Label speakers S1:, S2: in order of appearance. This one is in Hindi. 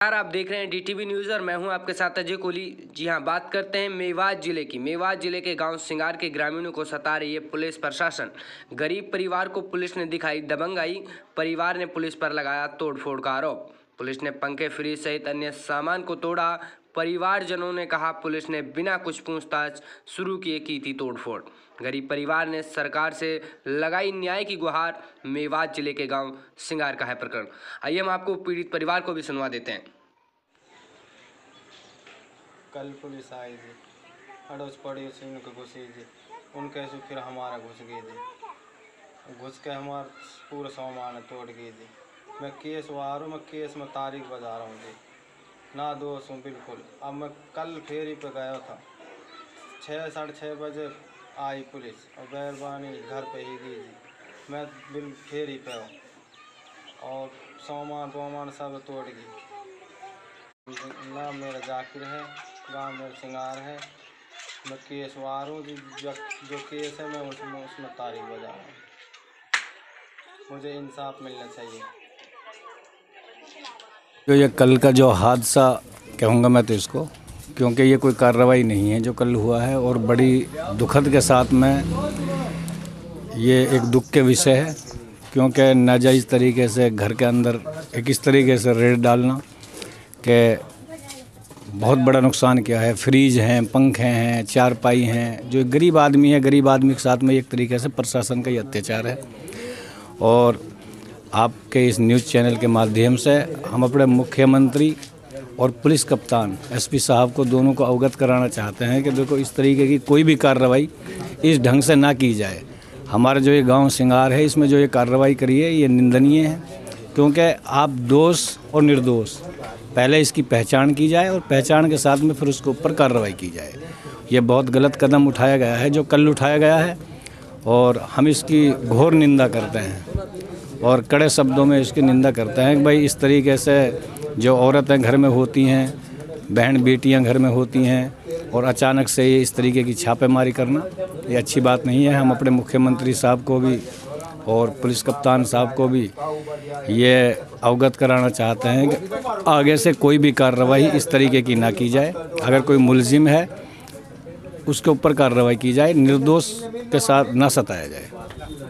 S1: यार आप देख रहे हैं डीटीवी न्यूज़ और मैं हूं आपके साथ अजय कोहली। जी हां, बात करते हैं मेवात जिले की। मेवात जिले के गांव सिंगार के ग्रामीणों को सता रही है पुलिस प्रशासन। गरीब परिवार को पुलिस ने दिखाई दबंगाई। परिवार ने पुलिस पर लगाया तोड़फोड़ का आरोप। पुलिस ने पंखे, फ्रिज सहित अन्य सामान को तोड़ा। परिवारजनों ने कहा पुलिस ने बिना कुछ पूछताछ शुरू किए की थी तोड़फोड़। गरीब परिवार ने सरकार से लगाई न्याय की गुहार। मेवात जिले के गांव सिंगार का है प्रकरण। आइए हम आपको पीड़ित परिवार को भी सुनवा देते हैं।
S2: कल पुलिस आई थी, अड़ोस पड़ोस उनके घुसी थी, उनके से फिर हमारा घुस गई थी, घुस के हमारा पूरा सामान तोड़ गई थी। मैं केस वार हूँ, मैं केस में तारीख बजा रहा हूँ जी, ना दोष हूँ बिल्कुल। अब मैं कल फेरी पे गया था, 6-6:30 बजे आई पुलिस और मेहरबानी घर पे ही दी जी। मैं बिल फेरी पे हूँ और सामान सब तोड़ गई। नाम मेरा जाकिर है, गांव मेरा सिंगार है। मैं केस वार हूँ जी, जो केस है मैं उसमें तारीख बजा रहा हूँ। मुझे इंसाफ मिलना चाहिए।
S3: जो ये कल का जो हादसा कहूँगा मैं तो इसको, क्योंकि ये कोई कार्रवाई नहीं है जो कल हुआ है, और बड़ी दुखद के साथ में ये एक दुख के विषय है, क्योंकि नाजायज़ तरीके से घर के अंदर एक इस तरीके से रेड डालना कि बहुत बड़ा नुकसान किया है। फ्रीज हैं, पंखे हैं, चारपाई हैं। जो गरीब आदमी है, गरीब आदमी के साथ में एक तरीके से प्रशासन का ही अत्याचार है। और आपके इस न्यूज़ चैनल के माध्यम से हम अपने मुख्यमंत्री और पुलिस कप्तान एसपी साहब को दोनों को अवगत कराना चाहते हैं कि देखो, इस तरीके की कोई भी कार्रवाई इस ढंग से ना की जाए। हमारा जो ये गांव सिंगार है, इसमें जो ये कार्रवाई करी है ये निंदनीय है, क्योंकि आप दोष और निर्दोष पहले इसकी पहचान की जाए और पहचान के साथ में फिर उसके ऊपर कार्रवाई की जाए। ये बहुत गलत कदम उठाया गया है जो कल उठाया गया है, और हम इसकी घोर निंदा करते हैं और कड़े शब्दों में इसकी निंदा करते हैं कि भाई इस तरीके से जो औरतें घर में होती हैं, बहन बेटियां घर में होती हैं, और अचानक से ये इस तरीके की छापेमारी करना ये अच्छी बात नहीं है। हम अपने मुख्यमंत्री साहब को भी और पुलिस कप्तान साहब को भी ये अवगत कराना चाहते हैं कि आगे से कोई भी कार्रवाई इस तरीके की ना की जाए। अगर कोई मुलजिम है उसके ऊपर कार्रवाई की जाए, निर्दोष के साथ ना सताया जाए।